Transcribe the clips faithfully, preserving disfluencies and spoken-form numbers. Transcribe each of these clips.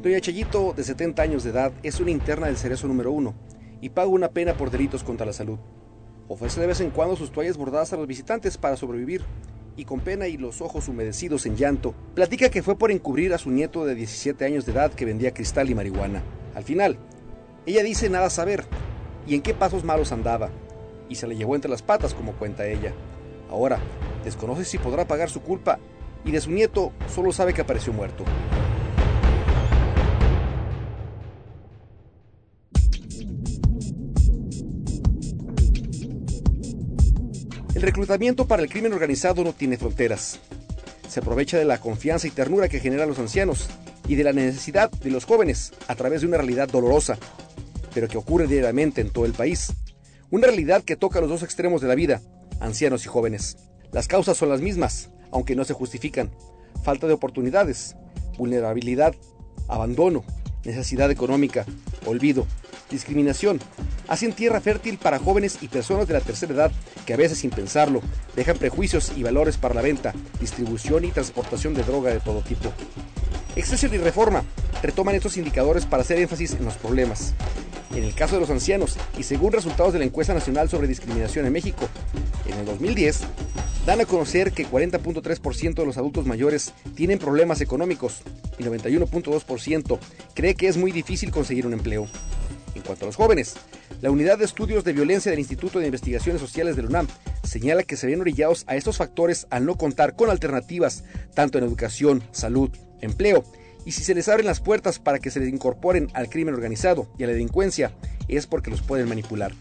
Doña Chayito, de setenta años de edad, es una interna del Cerezo número uno y paga una pena por delitos contra la salud. Ofrece de vez en cuando sus toallas bordadas a los visitantes para sobrevivir y con pena y los ojos humedecidos en llanto, platica que fue por encubrir a su nieto de diecisiete años de edad que vendía cristal y marihuana. Al final, ella dice nada saber y en qué pasos malos andaba, y se le llevó entre las patas, como cuenta ella. Ahora, desconoce si podrá pagar su culpa, y de su nieto solo sabe que apareció muerto. El reclutamiento para el crimen organizado no tiene fronteras. Se aprovecha de la confianza y ternura que generan los ancianos y de la necesidad de los jóvenes a través de una realidad dolorosa, pero que ocurre diariamente en todo el país. Una realidad que toca los dos extremos de la vida, ancianos y jóvenes. Las causas son las mismas, aunque no se justifican. Falta de oportunidades, vulnerabilidad, abandono, necesidad económica, olvido, discriminación. Hacen tierra fértil para jóvenes y personas de la tercera edad que a veces sin pensarlo dejan prejuicios y valores para la venta, distribución y transportación de droga de todo tipo. Excelsior y Reforma retoman estos indicadores para hacer énfasis en los problemas. En el caso de los ancianos, y según resultados de la encuesta nacional sobre discriminación en México, en el dos mil diez, dan a conocer que cuarenta punto tres por ciento de los adultos mayores tienen problemas económicos y noventa y uno punto dos por ciento cree que es muy difícil conseguir un empleo. En cuanto a los jóvenes, la Unidad de Estudios de Violencia del Instituto de Investigaciones Sociales de la UNAM señala que se ven orillados a estos factores al no contar con alternativas, tanto en educación, salud, empleo, y si se les abren las puertas para que se les incorporen al crimen organizado y a la delincuencia, es porque los pueden manipular.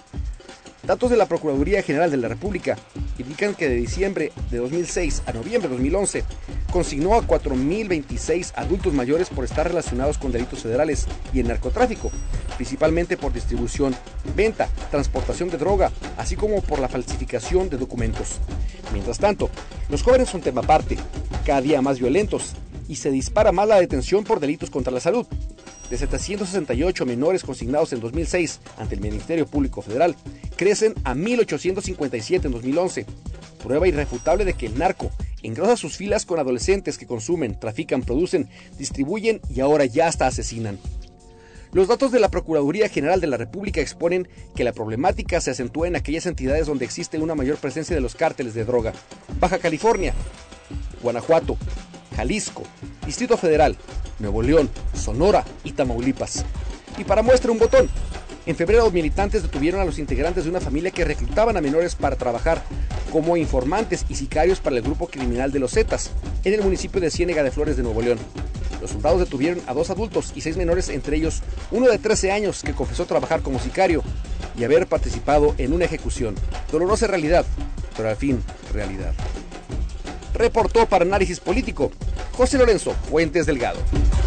Datos de la Procuraduría General de la República indican que de diciembre de dos mil seis a noviembre de dos mil once consignó a cuatro mil veintiséis adultos mayores por estar relacionados con delitos federales y el narcotráfico, principalmente por distribución, venta, transportación de droga, así como por la falsificación de documentos. Mientras tanto, los jóvenes son tema aparte, cada día más violentos, y se dispara más la detención por delitos contra la salud. De setecientos sesenta y ocho menores consignados en dos mil seis ante el Ministerio Público Federal, crecen a mil ochocientos cincuenta y siete en dos mil once. Prueba irrefutable de que el narco engrosa sus filas con adolescentes que consumen, trafican, producen, distribuyen y ahora ya hasta asesinan. Los datos de la Procuraduría General de la República exponen que la problemática se acentúa en aquellas entidades donde existe una mayor presencia de los cárteles de droga. Baja California, Guanajuato, Jalisco, Distrito Federal, Nuevo León, Sonora y Tamaulipas. Y para muestra un botón, en febrero los militantes detuvieron a los integrantes de una familia que reclutaban a menores para trabajar como informantes y sicarios para el grupo criminal de los Zetas, en el municipio de Ciénega de Flores de Nuevo León. Los soldados detuvieron a dos adultos y seis menores, entre ellos uno de trece años que confesó trabajar como sicario y haber participado en una ejecución. Dolorosa realidad, pero al fin realidad. Reportó para Análisis Político José Lorenzo Fuentes Delgado.